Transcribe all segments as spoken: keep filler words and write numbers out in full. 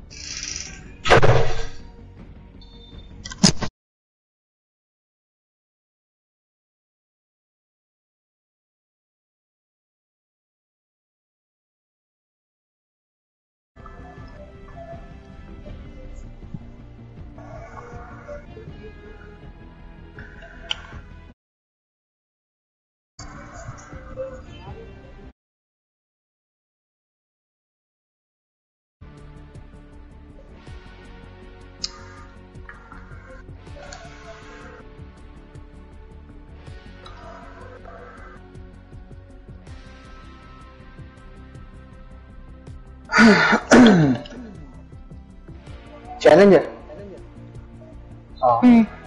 Challenger हाँ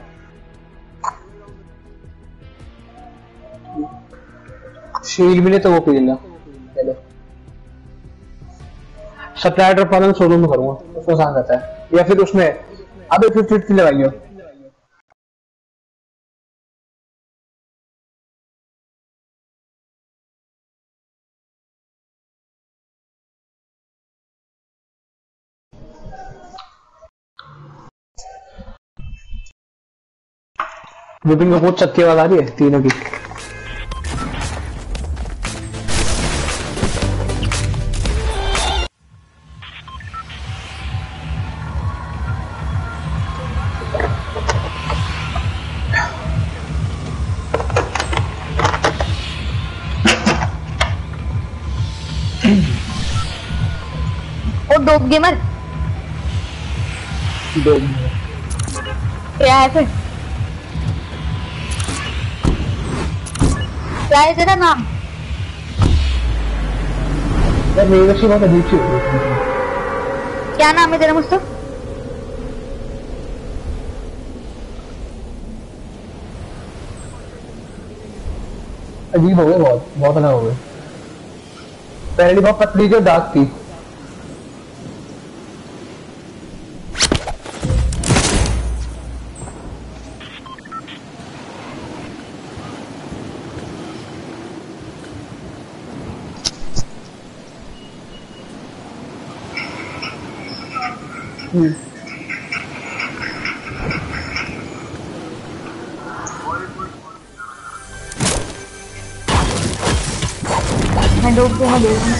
shield मिले तो वो पी लेना। चलो सप्लाई ड्रॉप वाला सोलो में करूंगा, उसमें आसान रहता है, या फिर उसमें अबे फिफ्टी फिफ्टी लगाइयो। विपिन को बहुत चक्के वाला आ रही है तीनों की। ओ डोप गेमर क्या है फिर, क्या है तेरा नाम? यार मेरी वैसी बहुत अजीब सी होती है। क्या नाम है तेरा मुस्तफ? अजीब हो गए, बहुत बहुत अलग हो गए। पहली बहुत पतली जो दाग थी। मैं डोप गेमर दे रहा हूँ।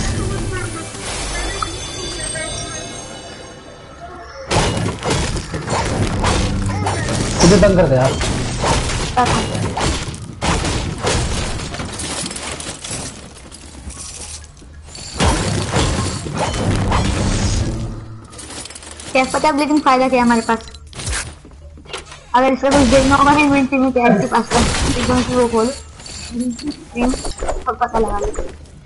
मुझे बंद कर दे यार। क्या पता अब, लेकिन फायदा क्या है हमारे पास। अगर इसका कुछ देखना होगा ना इवेंट में क्या इसके पास एकदम से वो खोलो सब पता लगा लो।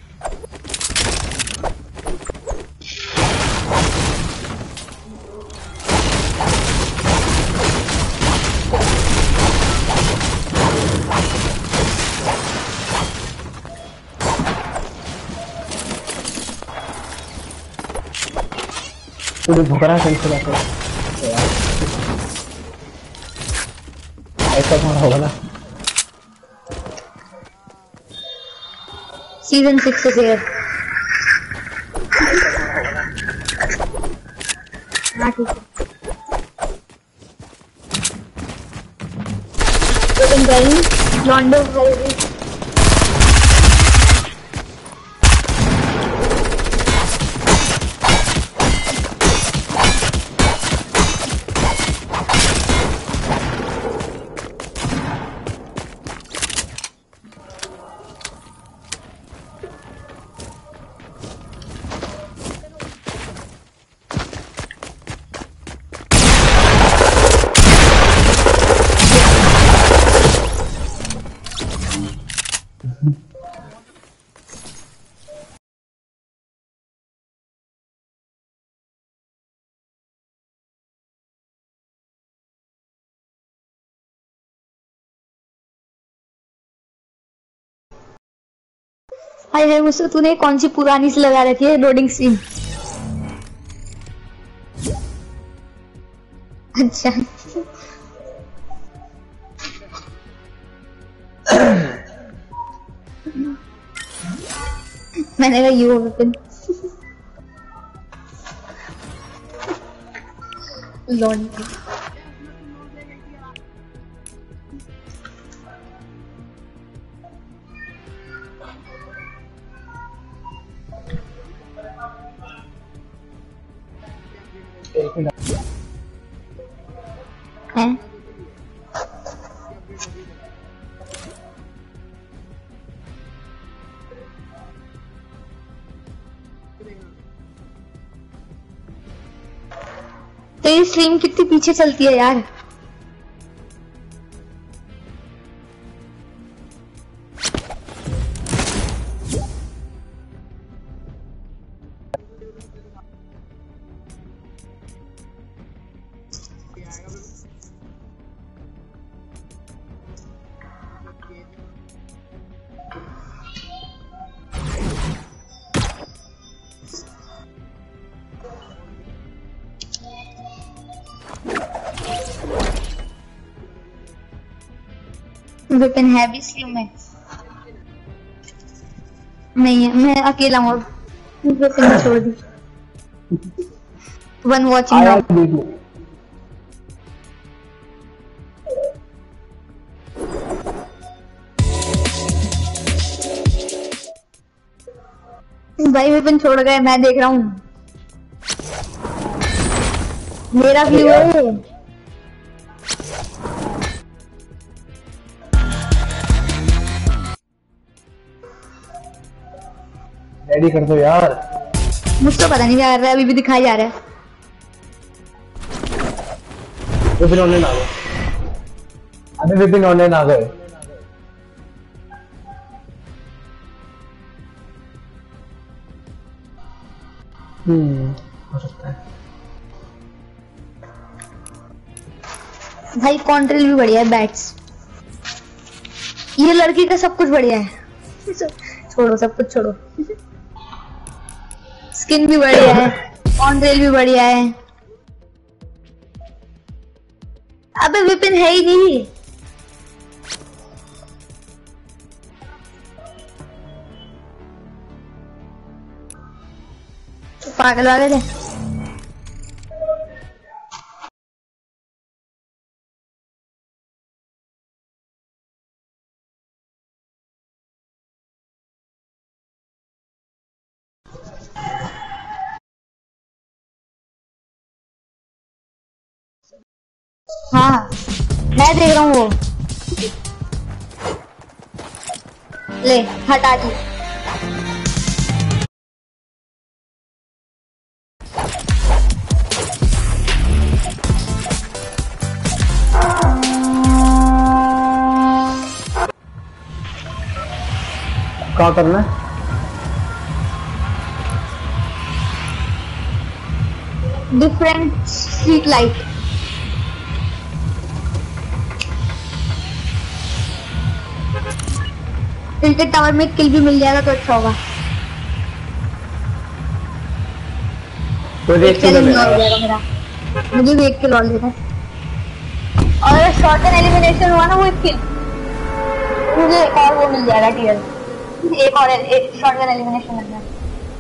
तुझे भुकरा कैसे रहता है ऐसा कौन होगा ना। सीजन सिक्स से है। हाँ ठीक है। तो तुम कहीं लॉन्डो करोगे? हाय हाय मुझसे तूने कौन सी पुरानी सी लगा रखी है लोडिंग स्क्रीन? अच्छा मैंने कहा यू विपिन लॉन एक मिनट है। तेरी स्ट्रीम कितनी पीछे चलती है यार। वेपन है भी स्ट्रीम में नहीं है, मैं अकेला हूँ। वेपन छोड़ दी। वन वॉचिंग आया नाउ। देख लो। भाई वेपन छोड़ गए, मैं देख रहा हूँ। मेरा व्यू है। रेडी कर दो यार। मुझको पता नहीं क्या कर रहा है, अभी भी दिखाई जा रहा है। विपिन ऑनलाइन आ गए। अभी विपिन ऑनलाइन आ गए। हम्म हो सकता है। भाई कॉन्ट्रेल भी बढ़िया है, बैट्स। ये लड़की का सब कुछ बढ़िया है। छोड़ो, सब कुछ छोड़ो। स्किन भी बढ़िया है, कॉन्ट्रेल भी बढ़िया है। अबे विपिन है ही नहीं। तो पागल वाले थे। हाँ मैं देख रहा हूँ वो। ले हटा दी। क्या करना है? Different street light. Tilted tower में किल भी मिल जाएगा तो अच्छा होगा। तो एक किल और हो जाएगा मेरा। मुझे भी एक किल और लेना है। और शॉर्ट एंड एलिमिनेशन हुआ ना वो एक किल, मुझे एक और वो मिल जाएगा टीएल। एक और एक शॉर्ट एंड एलिमिनेशन मिल जाएगा।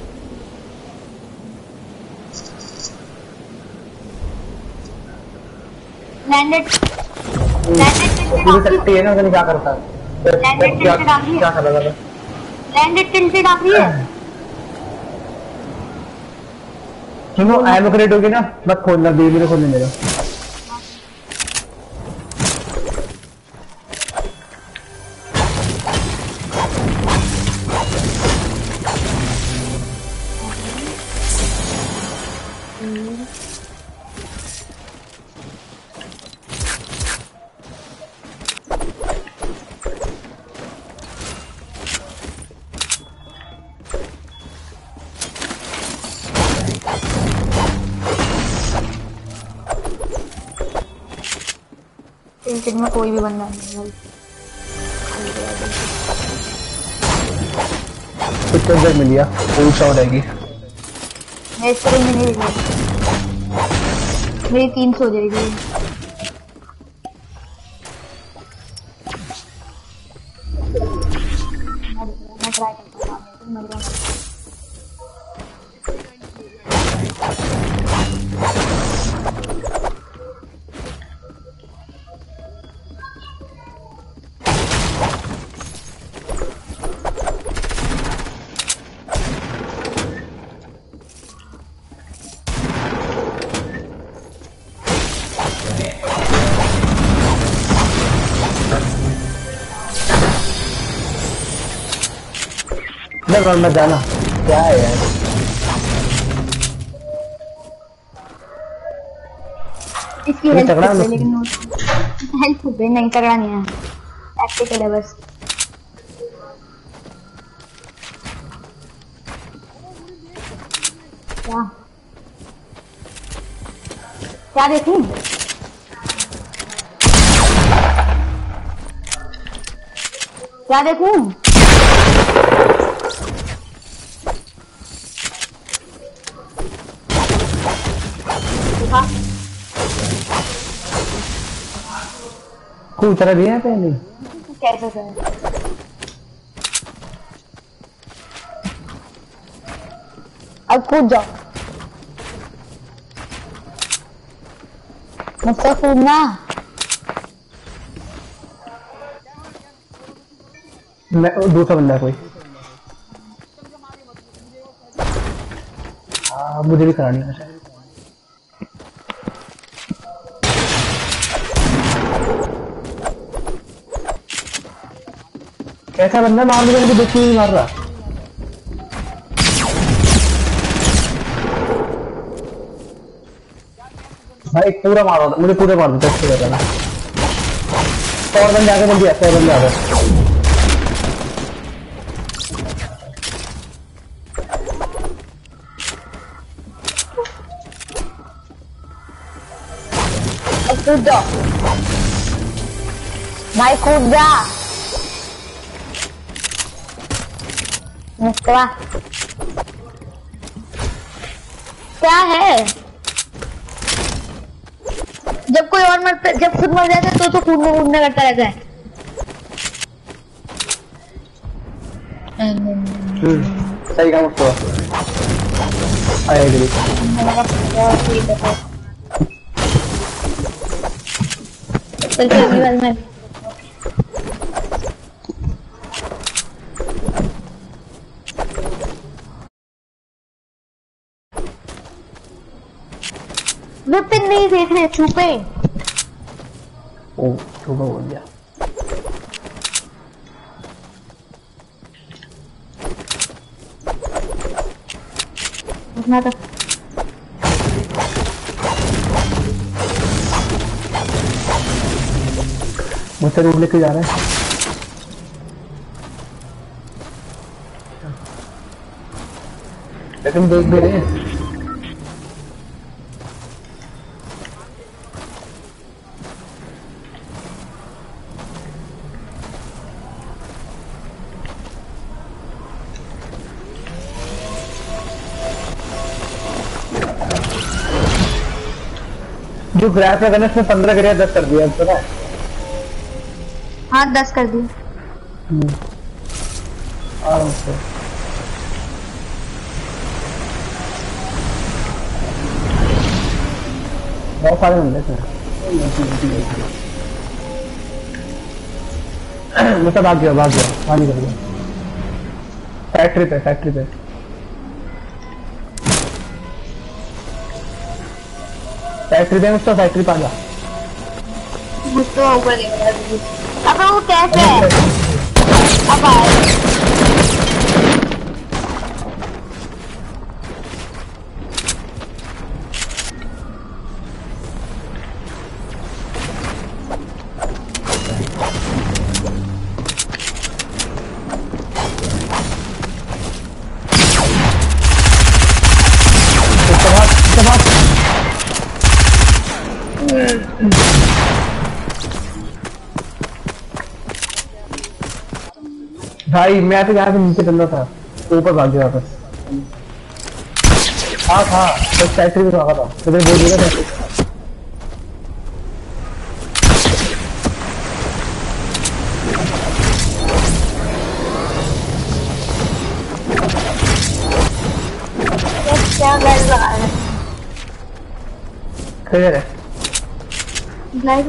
लैंडेड लैंडेड सकती है ना, उसने क्या करता है? लैंडेड क्या टिल्टेड आ रही क्या है। कर रहा था? लैंडेड टिल्टेड आ रही है। सुनो एम क्रेट होगी ना, मत खोलना, दे मेरे खोलने मेरा। टिल्टेड में कोई भी बंदा नहीं है। कुछ तो मिल गया, फुल शॉट रहेगी। मेरे स्क्रीन में नहीं दिखा, मेरी तीन सौ जाएगी। मैं ट्राई करता हूँ। अंडरग्राउंड में जाना क्या है यार। इसकी हेल्थ है लेकिन हेल्थ है नहीं, तगड़ा नहीं है, टैक्टिकल है बस। क्या क्या देखूं? क्या देखूं? देखा कोई तरह दिया पहले कैसे सर? अब कूद जाओ, मुझसे कूदना। मैं दूसरा बंदा कोई। हाँ मुझे भी करानी है। कैसा बंदा मार मुझे देख के नहीं मार रहा। भाई पूरा मारो मुझे, पूरे मार देता है ना। सौ बंदे आगे बंदी सौ बंदे आगे। कूद जाओ भाई, कूद जा। मुस्कुरा क्या है? जब कोई और मरता, जब खुद मर जाता है तो तो कूदने कूदने करता रहता है। सही काम उसको आएगी। चलते अगली बार में विपिन नहीं देख रहे, छुपे। ओ छुपा हो गया। उठना था। मुझसे रूट लेके जा रहे हैं। लेकिन देख भी रहे हैं। जो ग्राफ है गणेश ने पंद्रह गिरिया दस कर दिया पता है। हाँ दस कर दी। आराम से बहुत सारे बंदे थे। मुझसे भाग गया भाग गया भाग निकल गया। फैक्ट्री पे फैक्ट्री पे फैक्ट्री पे मुझसे फैक्ट्री पे आ जा। मुझको ऊपर देखा। अब वो कैसे है? अब आए भाई मैं तो यहाँ से नीचे डलना था, ऊपर भाग गया वापस। हाँ था बस फैक्ट्री में भागा था, तो बोल दिया था। क्या कर रहा है? क्लियर है। लाइट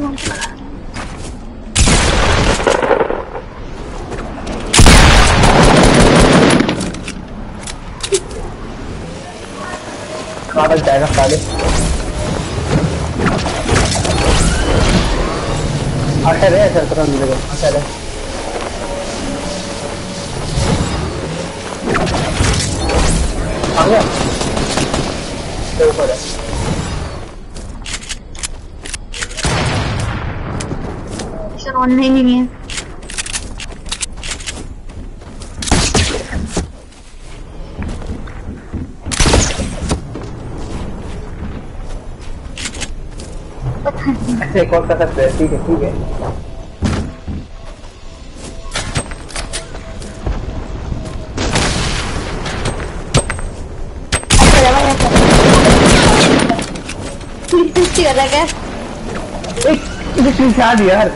कहाँ तक जाएगा साले? अच्छा रे सर तरह मिलेगा। अच्छा रे आ गया तो ऊपर है सर ऑनलाइन ही नहीं है ऐसे एक और कर सकते हैं ठीक है ठीक है कर रहा क्या एक चीज याद यार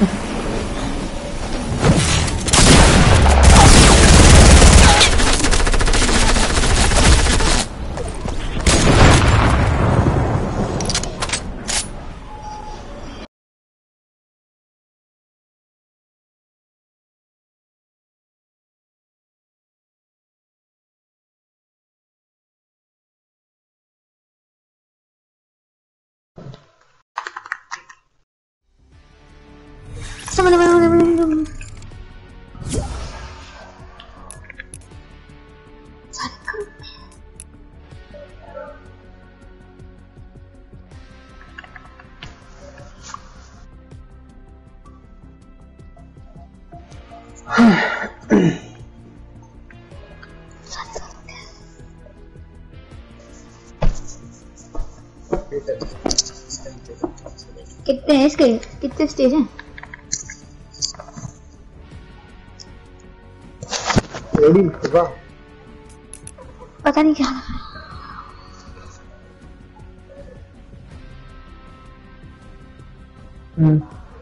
कितने हैं इसके कितने स्टेज हैं रेडी वाह पता नहीं क्या हम्म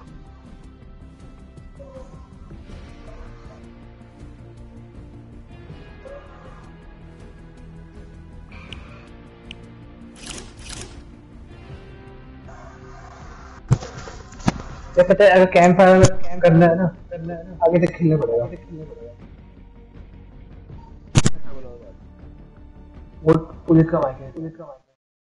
क्या पता है अगर कैंप फायर में कैंप करना है ना करना है ना आगे तक खेलना पड़ेगा खेलना पड़ेगा वो पुलिस का माइक है पुलिस का माइक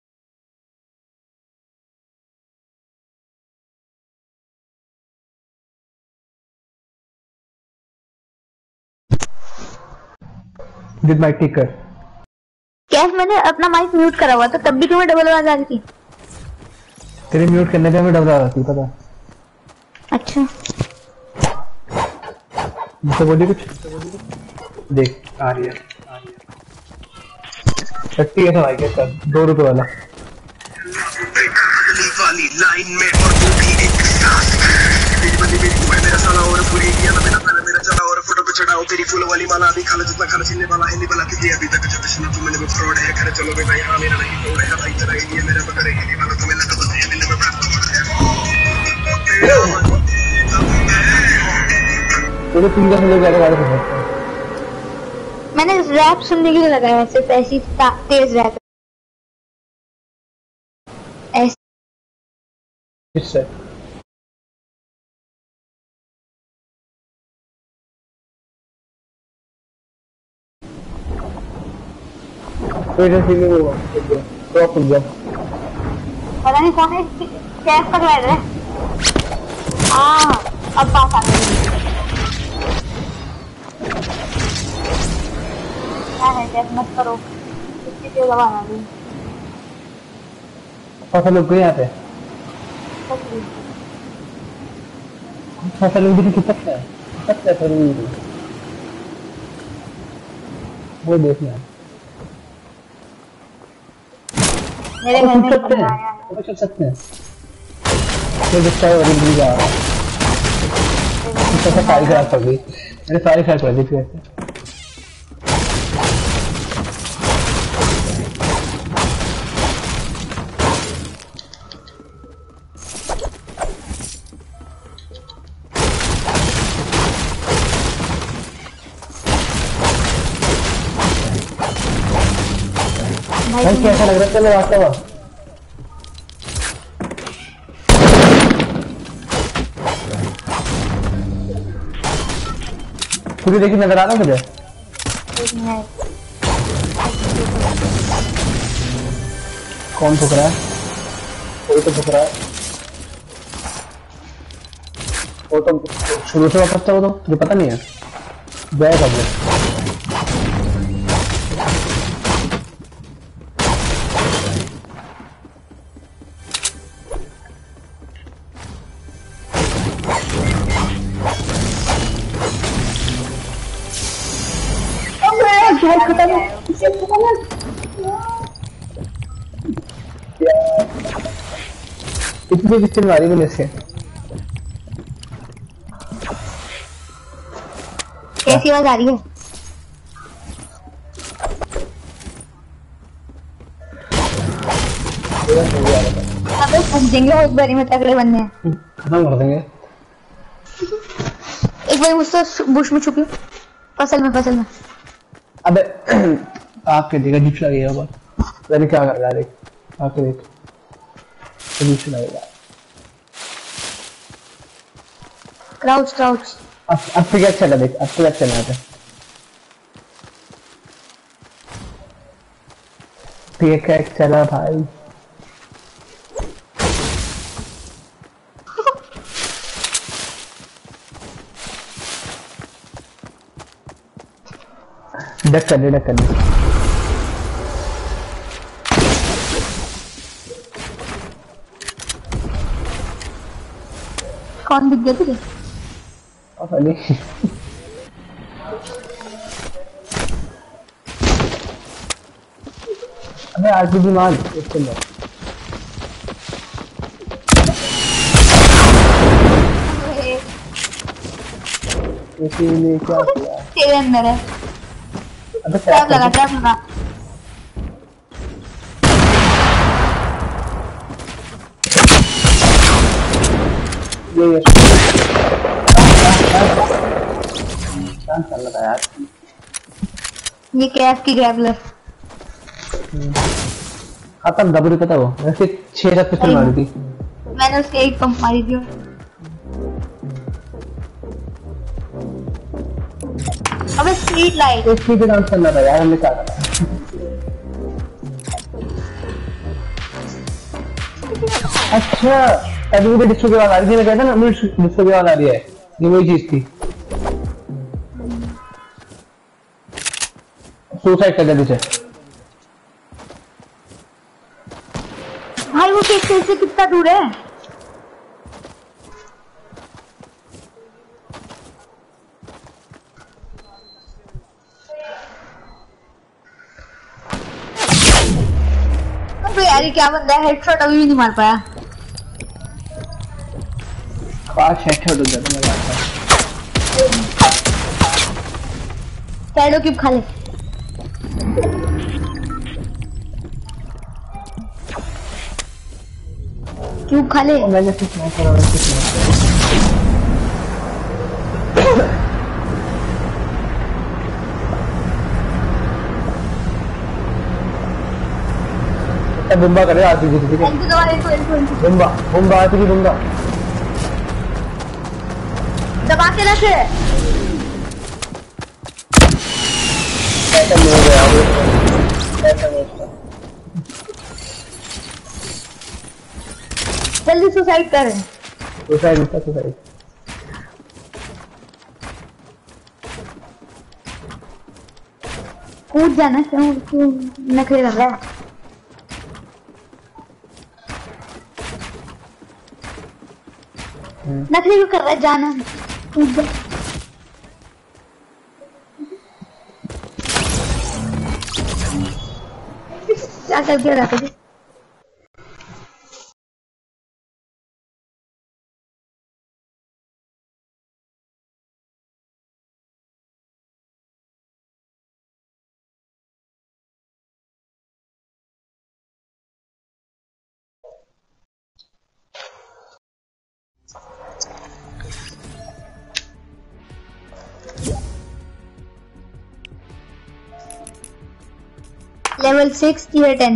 है डिड माइक टिक कर क्या मैंने अपना माइक म्यूट करा हुआ था तब भी तुम्हें डबल आवाज आ रही थी तेरे म्यूट करने पे हमें डबल आ रही थी पता अच्छा मुझसे बोली कुछ देख आ रही है आ रही है छट्टी है भाई के दो रुपए वाला वाली लाइन में और वो भी एक साथ मेरी बंदी मेरी तू है मेरा साला और पूरी इंडिया में मेरा पहले मेरा चला और फोटो पे चढ़ाओ तेरी फूल वाली माला भी खाला जितना खाना छीनने वाला है नहीं वाला तुझे अभी तक जब सुना तू मैंने फ्रॉड है करे चलो भाई हां मेरा नहीं फ्रॉड है भाई तेरा ये मेरा पकड़े ही नहीं वाला तुम्हें लगा बस ये मिलने में बात तो तुम कैसे लोग ज्यादा बात कर सकते हैं मैंने रैप सुनने के लिए लगाया सिर्फ ऐसी तेज रैप ऐसे इससे कोई नहीं नहीं होगा तो आप जाओ पता नहीं कौन है कैस तक रह रहे हाँ अब बात आ गई क्या है कैस मत करो इसकी तेज आवाज आ गई फसल लोग यहाँ पे फसल लोग भी कितना है कितना है फिर वो देखना मेरे घर में सकते हैं वो चल सकते हैं ये बच्चा है और भी जा रहा है इसका सारी खराब कर दी मैंने सारी खराब कर दी फिर भाई कैसा लग रहा है चलो वास्तव में पूरी देखी नजर आ रहा है मुझे कौन ठुक रहा है कोई तो ठुक रहा है वो तो शुरू से वापस था वो तो मुझे पता नहीं है जय कब खत्म है इसे खत्म है इतनी पिक्चर मारी मैंने इससे कैसी आवाज आ रही है अबे फूक देंगे एक बारी में तगड़े बनने हैं खत्म कर देंगे एक बारी मुझसे बुश में छुपी फसल में फसल में अबे आपके देखा जीप लगेगा बहुत मैंने क्या कर रहा है आपके देख जीप लगेगा क्राउच क्राउच अब अब तो क्या चला देख अब तो क्या चला है ठीक है चला भाई डक कर ले डक कर ले कौन दिख गया तुझे पता नहीं अबे आरपीजी मार इसके अंदर इसीलिए क्या किया तेरे अंदर है अबे टैप लगा टैप लगा ये ये शांत चल रहा है यार ये कैफ की ग्रैबलर खत्म डबल पता वो वैसे छह सात पिस्टल मारी थी मैंने उसके एक पंप मारी थी अबे स्ट्रीट लाइट एक पे डांस करना था यार हमने क्या करा अच्छा अभी मुझे डिस्को की आवाज आ रही थी मैं कहता ना मुझे डिस्को की आवाज आ रही है ये वही चीज थी सुसाइड कर दिया पीछे भाई वो केक से कितना दूर है अबे यार ये क्या बंदा है हेडशॉट अभी भी नहीं मार पाया काश हेडशॉट हो जाता मजा आता शैडो क्यूब खा ले क्यूब खा ले मैंने कुछ नहीं करा कुछ नहीं बुम्बा करे आरपीजी ठीक है बुम्बा बुम्बा आरपीजी बुम्बा दबा के रखे ऐसा नहीं हो गया ऐसा नहीं होता जल्दी सुसाइड कर सुसाइड नहीं था सुसाइड कूद जाना क्यों क्यों नखरे कर रहा है नखरे क्यों कर रहा है जाना कूद जा क्या कर दिया रहा तुझे लेवल सिक्स टीयर टेन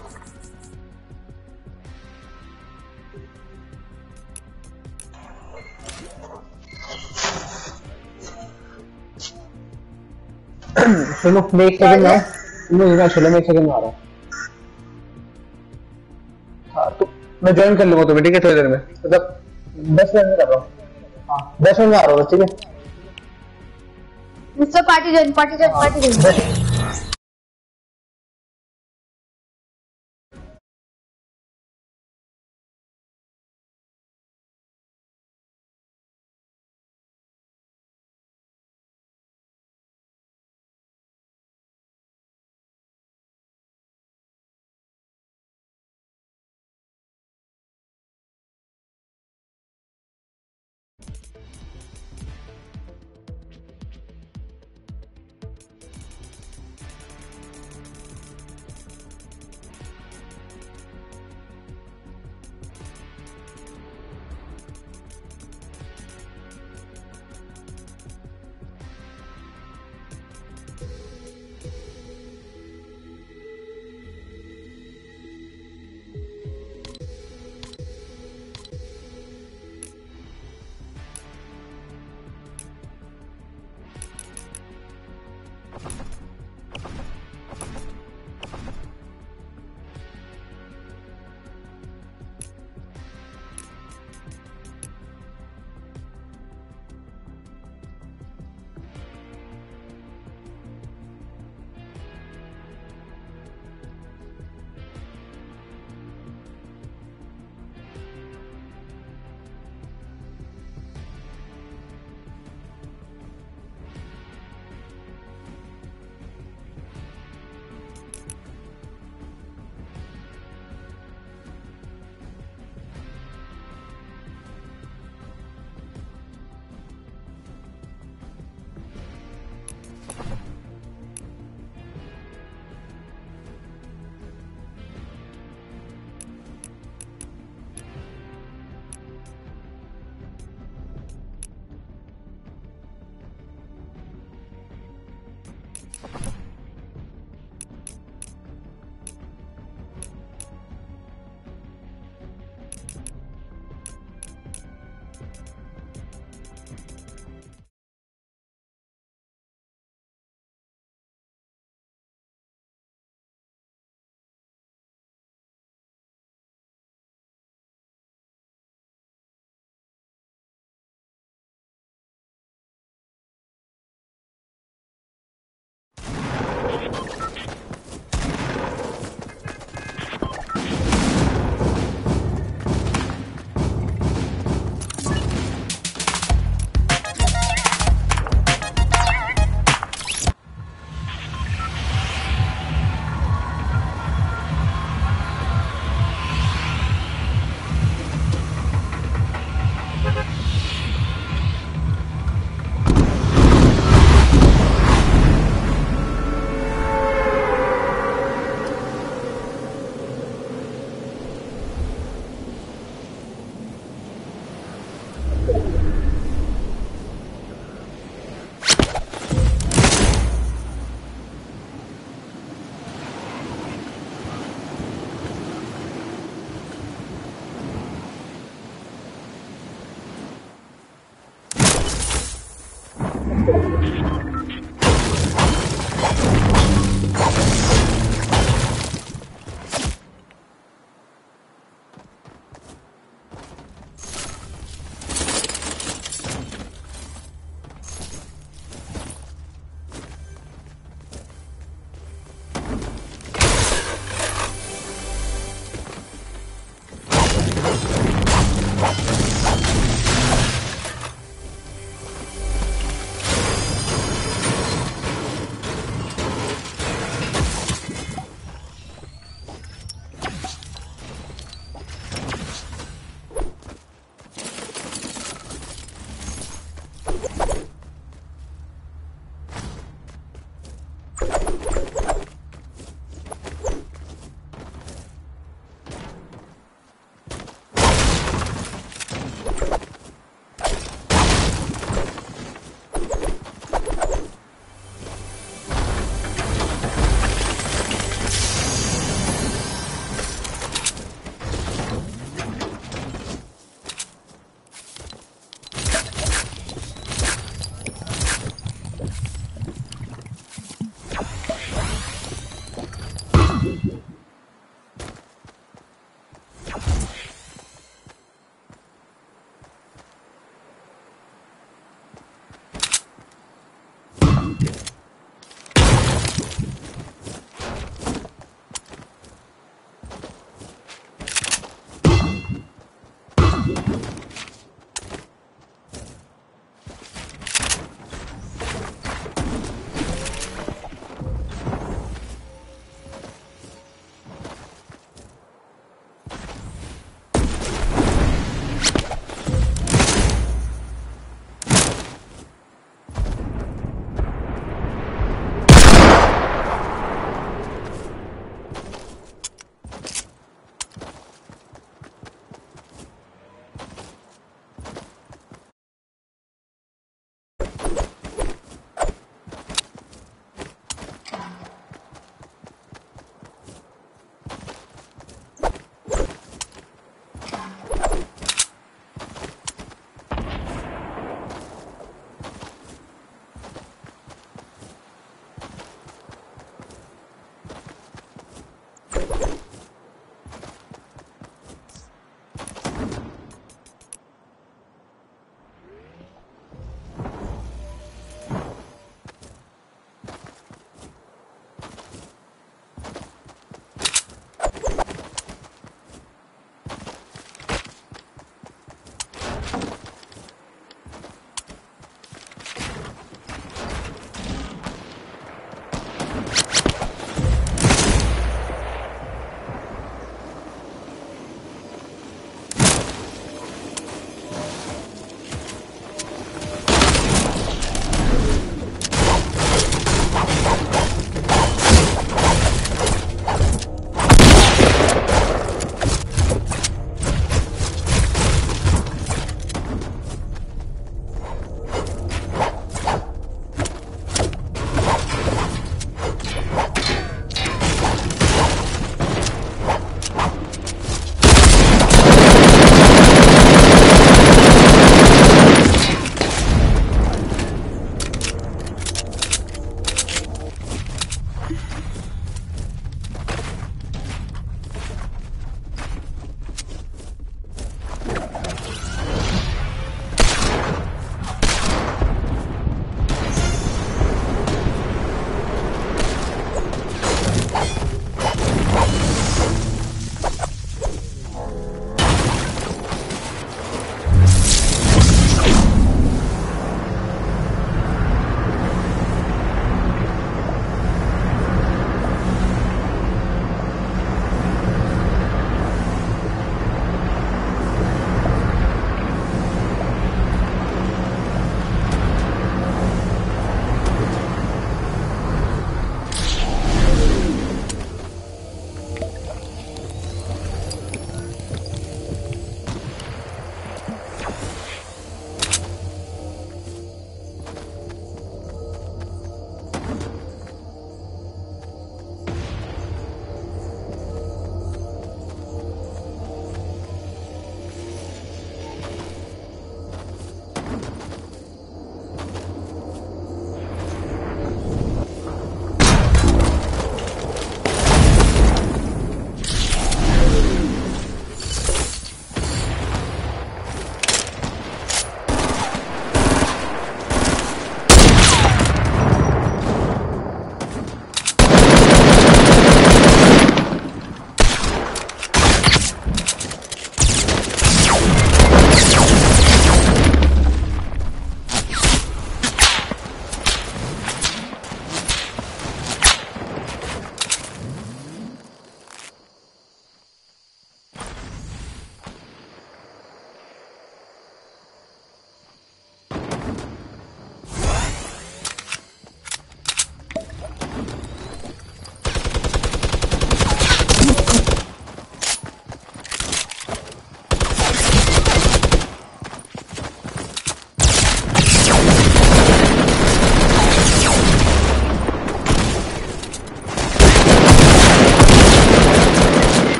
सुनो मैं एक सेकंड ना मुझे ना चलो मैं एक सेकंड में आ रहा हूँ हाँ तो मैं ज्वाइन कर लूंगा तुम्हें ठीक है थोड़ी देर में मतलब दस मिनट में कर रहा हूँ हाँ दस मिनट में आ रहा हूँ ठीक है मुझसे party join party join party join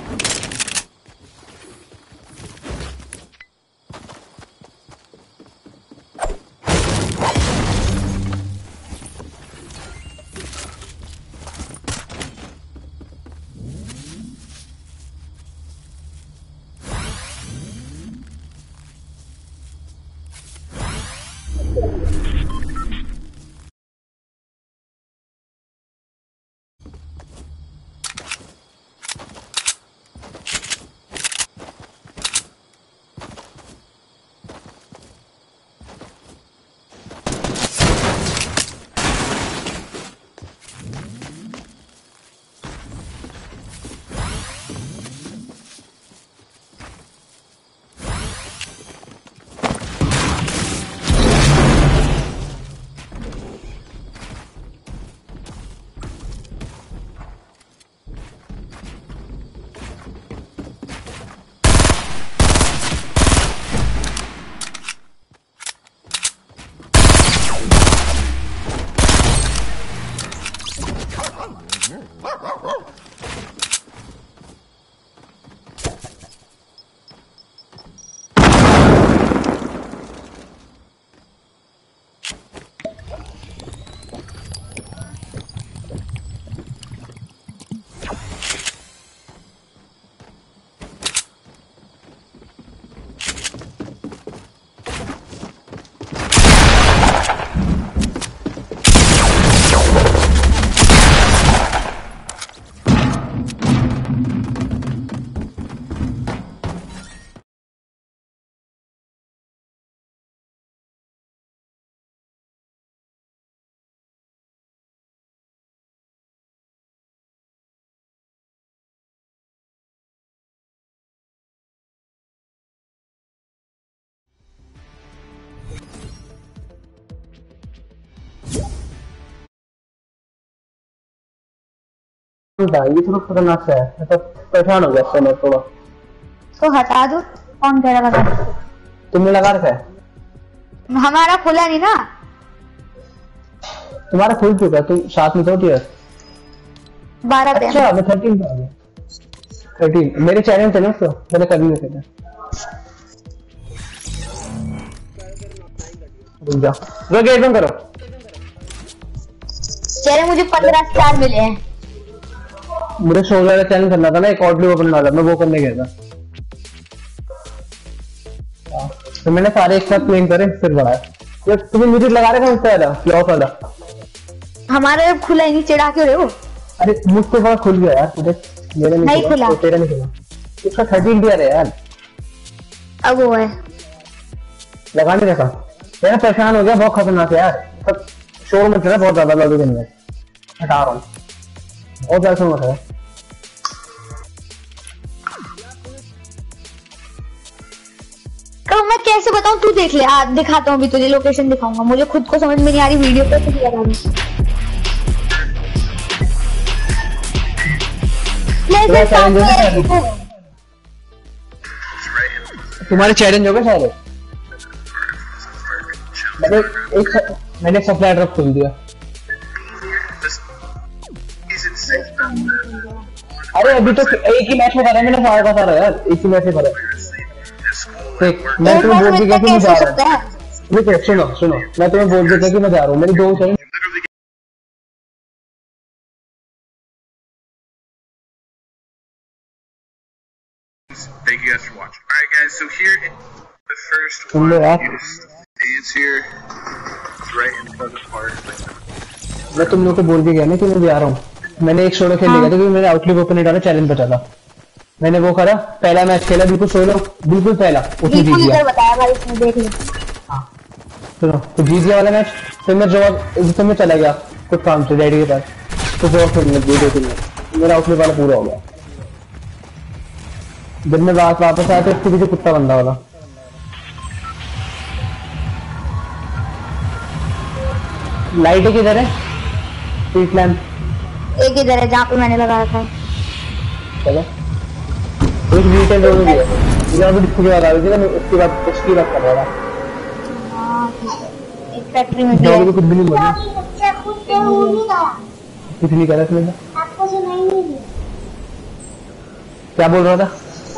ये थोड़ा खतरनाक सा है, मतलब परेशान हो गया इससे मैं थोड़ा। तो हटा दो। कौन कह रहा था? तुमने लगा रखा है? हमारा खुला नहीं ना। तुम्हारा खुल चुका है, तुम साथ में तो टीयर बारह पे। अच्छा मैं थर्टीन पे आ गया। थर्टीन मेरे चैनल थे ना उसको मैंने कर नहीं थे। रुक जा, रुक गेट बंद करो। चेहरे मुझे पंद्रह स्टार मिले हैं। मुझे सोलह का चैनल करना था ना, एक ऑडियो ओपन वाला, मैं वो करने गया था। तो मैंने सारे एक साथ क्लीन करे फिर बढ़ाया। ये तुम्हें म्यूजिक लगा रहे थे उससे वाला क्लॉक वाला? हमारे खुला ही नहीं, चिढ़ा क्यों रहे हो? अरे मुझसे बड़ा खुल गया यार, मुझे मेरे नहीं खुला, तेरा नहीं खुला। उसका थर्टीन टीयर है यार। अब वो है लगा नहीं रखा, मैं परेशान हो गया, बहुत खतरनाक है यार। सब शोर मच रहा है बहुत ज्यादा लॉबी के अंदर, हटा रहा हूँ और क्या शोर मच रहा है। तो मैं कैसे बताऊं, तू देख ले। आ, दिखाता हूँ अभी तुझे, लोकेशन दिखाऊंगा। मुझे खुद को समझ में नहीं आ रही वीडियो पे कुछ लगा रही। तुम्हारे चैलेंज हो गए सारे? मैंने एक मैंने सप्लाई ड्रॉप खोल दिया। अरे अभी तो एक ही मैच में करा है मैंने, सारा का सारा यार एक ही मैच में करा। मैं तुम्हें बोल दिया कि मैं जा रहा हूँ। सुनो सुनो, मैं तुम्हें बोल दिया कि मैं जा रहा हूँ। मेरी दो challenge Thank you guys for watching. Alright guys, so here in the first one, you just dance here. It's right in front of the park. मैं तुम लोग को बोल के गया ना कि मैं जा रहा हूँ। मैंने एक सोलो खेल लिया था क्योंकि मैंने आउटलिव ओपन डाला, चैलेंज बचा था। मैंने वो करा, पहला मैच खेला बिल्कुल सोलो, बिल्कुल पहला, उसमें जीत गया। बताया भाई, इसमें देख ले। हाँ सुनो, तो जीत गया वाला मैच। फिर मैं जवाब तो मैं चला गया कुछ काम से डैडी के पास, तो जवाब खेलने दो दिन में मेरा आउटलिव वाला पूरा हो गया। जब मैं बात वापस आया तो उसके पीछे कुत्ता बंदा वाला। लाइट किधर है? स्ट्रीट लैंप एक इधर है जहाँ पे मैंने लगा रखा है। चलो एक वीटेन रोड भी है, मुझे अभी डिस्कस आ रही थी ना, उसकी बात उसकी बात कर रहा था। एक फैक्ट्री में जो भी कुछ भी नहीं बोला, कुछ नहीं करा इसमें। आपको सुनाई नहीं दी। क्या बोल रहा था?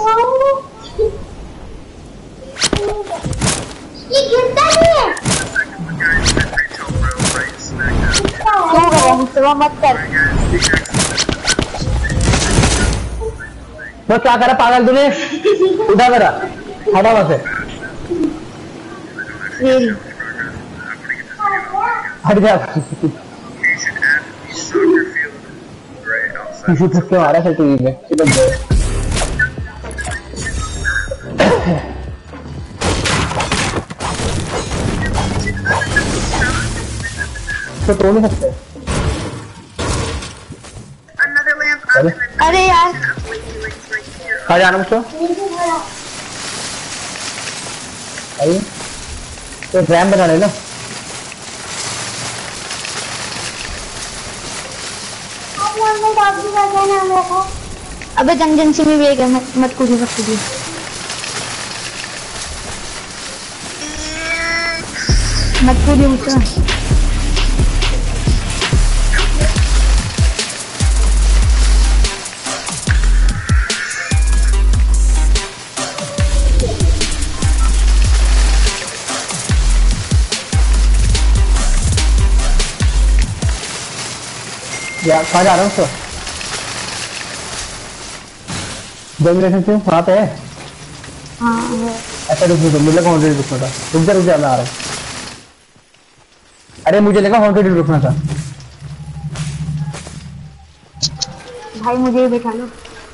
ये गिरता नहीं है। क्या कर रहा है मुझसे? वो मत कर। वो क्या करा पागल तूने? उठा करा, हटा वहां से, हट जा। किसी थक के मारा था टीवी में, चिपक गए। तो तोड़ नहीं सकते। अरे अरे यार कहाँ जाना मुझको? आइए तो रैम बना लेना। अबे जंगल से भी वेग है, मत मत कूदी मत कूदी। मत कूदी मुझसे। यार कहाँ जा रहा हूँ? जनरेशन से वहाँ पे है। हाँ ऐसा रुक रुक मुझे लगा हॉन्टेड रुकना था। रुक जा रुक जा, मैं आ रहा हूँ। अरे मुझे लगा हॉन्टेड रुकना था। भाई मुझे भी बैठा लो,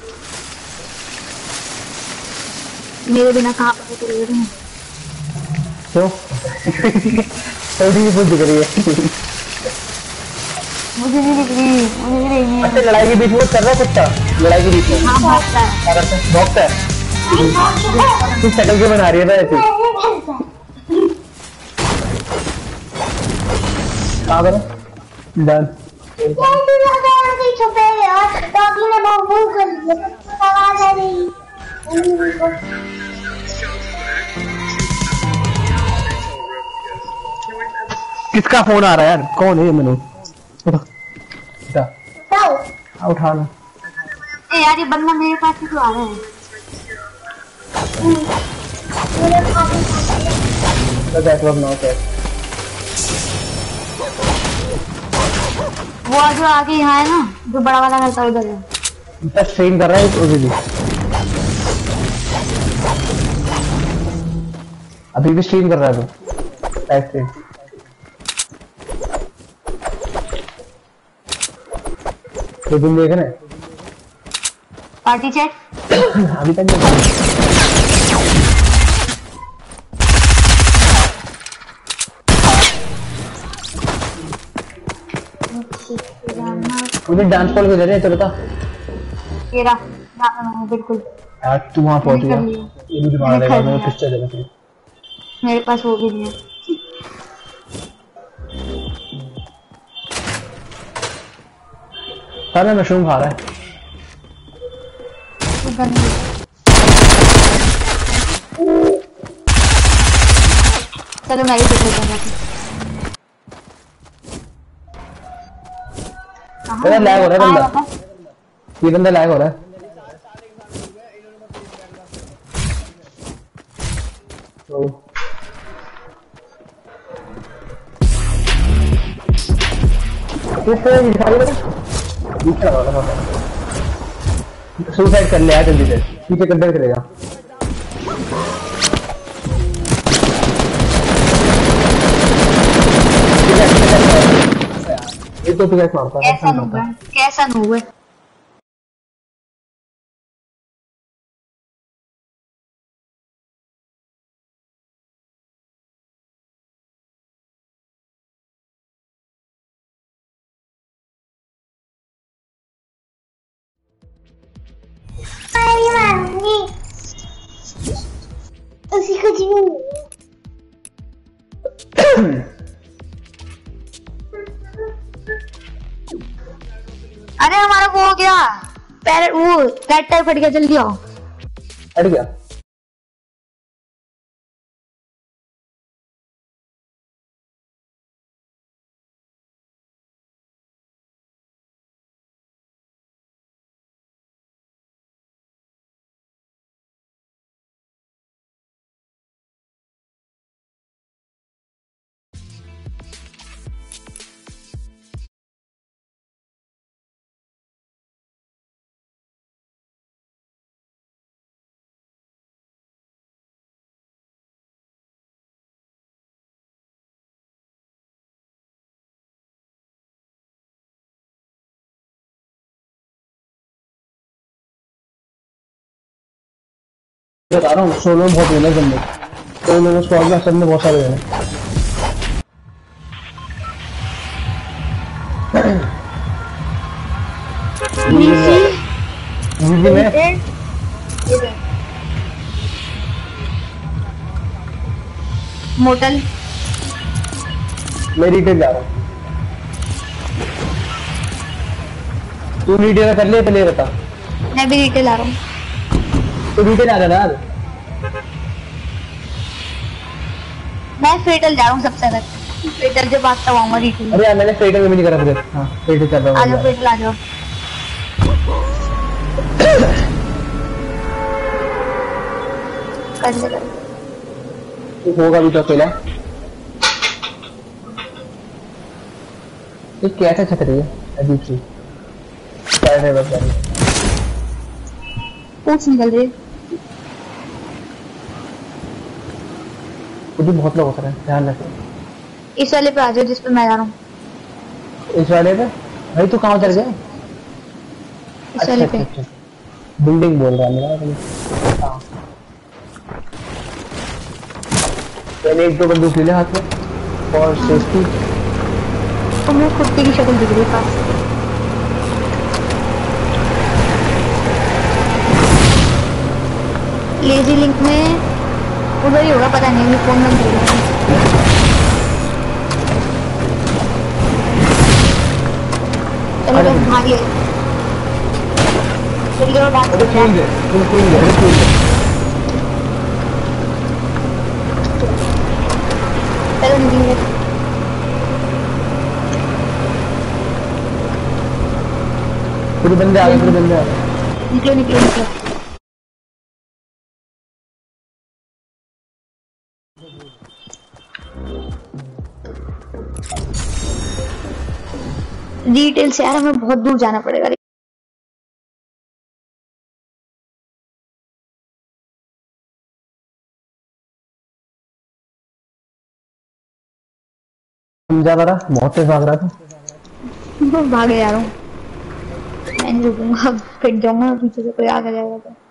मेरे बिना कहाँ पर चले गए तुम? क्यों? थोड़ी सी दिख रही है। मुझे नहीं दिख रही, मुझे भी नहीं अच्छा है। लड़ाई के बीच में कर रहा है कुत्ता? लड़ाई के बीच में हाँ भागता है। क्या करता है? भौंकता है। तू शक्ल क्यों बना रही है ऐसे? कहाँ करो? डन। छुपे यार, डॉगी ने बहुत भूख कर दिया, आवाज आ रही। किसका फोन आ रहा है यार? कौन है ये? मैंने उठा उठा उठा लो। ए यार ये बंदा मेरे पास ही क्यों आ रहा है? वो जो आगे यहाँ है ना, जो बड़ा वाला रहता है उधर है। स्ट्रीम कर रहा है अभी भी, अभी भी स्ट्रीम कर रहा है तो ऐसे। तो तुम देख रहे पार्टी चैट अभी तक नहीं। मुझे डांस कॉल को दे रहे हैं तो बता। तेरा बिल्कुल यार तू वहाँ पहुँच गया, ये मुझे मार देगा, मैं किस चलेगा तू? मेरे पास वो भी नहीं है। सारा मशरूम खा रहा है। चलो मैं भी देख लेता हूँ। तेरा लैग हो रहा है बंदा, ये बंदा लैग हो रहा है। सुसाइड कर लिया जल्दी से, पीछे कंटेंट करेगा। ये तो कैसे मारता है? कैसा नूब है, कैसा नूब है? उसी को जीव अरे हमारा वो हो गया पैर, वो रेड टाइप फट गया, जल्दी आओ। हट गया। बता रहा हूँ सोलो में बहुत मिले बंदे, तो लोगों स्क्वाड में असल में बहुत सारे हैं। जीजी में मोटल मैं रिटेल जा रहा हूँ। तू रिटेल कर ले पहले बता। मैं भी रिटेल आ रहा हूँ। तू रिटेल आ रहा है मैं फेटल जा रहा हूँ सबसे तक। फेटल के पास तब आऊंगा रिटेल। अरे यार मैंने फेटल में भी नहीं करा फिर। हाँ फेटल कर रहा हूँ। आ जाओ फेटल आ जाओ। कर ले कर ले। होगा भी तो अकेला। ये कैसे छक रही है अजीब सी। क्या है बस यार। पूछ निकल रही है। मुझे बहुत लोग होता है ध्यान रखो। इस वाले पे आ जाओ जिस पे मैं जा रहा हूँ। इस वाले पे भाई तू कहाँ उतर गया? इस वाले पे बिल्डिंग बोल रहा है मेरा। हाँ पहले एक दो बंदूक ले ले हाथ में और सेफ्टी। तो मैं कुत्ते की शक्ल दिख रही है पास। लेजी लिंक में उधर ही होगा पता नहीं फोन में बोल रहा है। चलो भाग ले जल्दी और भाग अरे खेल दे तू खेल दे अरे खेल दे। चलो निकल पूरे बंदे आ गए पूरे बंदे आ गए। निकलो निकलो निकलो। डिटेल से यार हमें बहुत दूर जाना पड़ेगा। समझा रहा बहुत तेज भाग रहा था। भागे जा रहा हूँ। मैं नहीं रुकूंगा। फिट जाऊंगा पीछे से कोई आगे जाएगा तो।